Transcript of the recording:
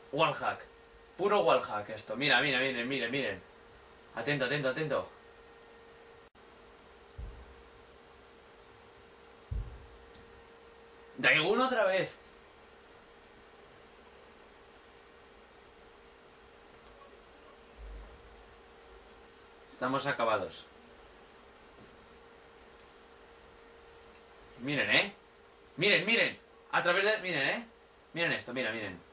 Wallhack. Puro wallhack esto. Mira, mira, miren, miren, miren. Atento, atento, atento. Daegun otra vez. Estamos acabados. Miren, ¿eh? Miren, miren. A través de... Miren, ¿eh? Miren esto, miren, miren.